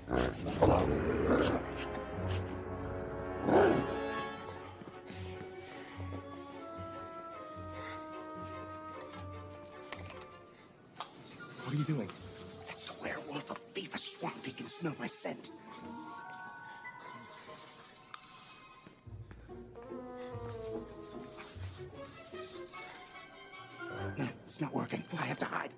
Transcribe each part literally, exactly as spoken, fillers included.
What are you doing? That's the werewolf of Beaver Swamp. He can smell my scent. No, it's not working. I have to hide.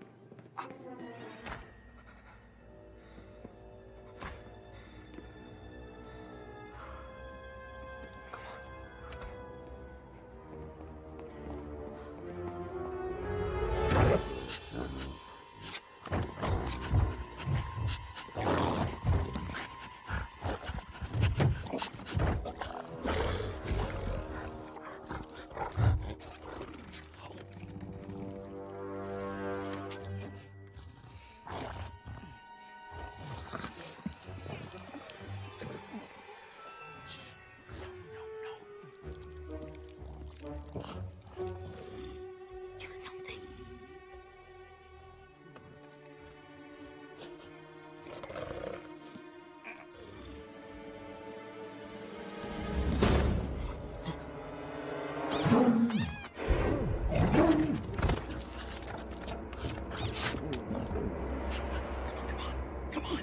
Do something. Come on.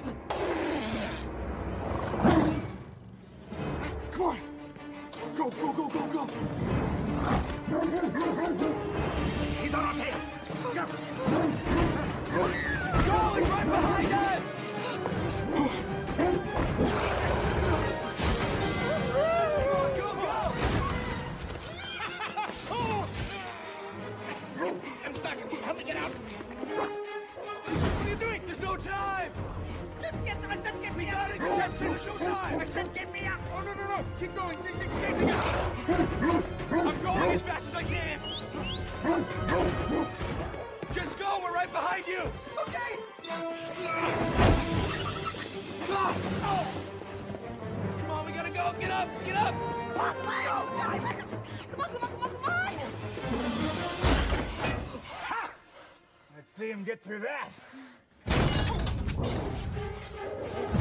Come on. Go, go, go, go, go. He's on our tail. Go. Go, he's right behind us. Go, go, go. I'm stuck. Help me get out. What are you doing? There's no time. Just get them. I said get me out. There's no time. I said get me out. Oh, no, no, no. Keep going. Keep, keep, keep, keep out. I'm going as fast as I can. Just go. We're right behind you. Okay. Come on. We gotta go. Get up. Get up. Come on, come on, come on, come on. Let's see him get through that.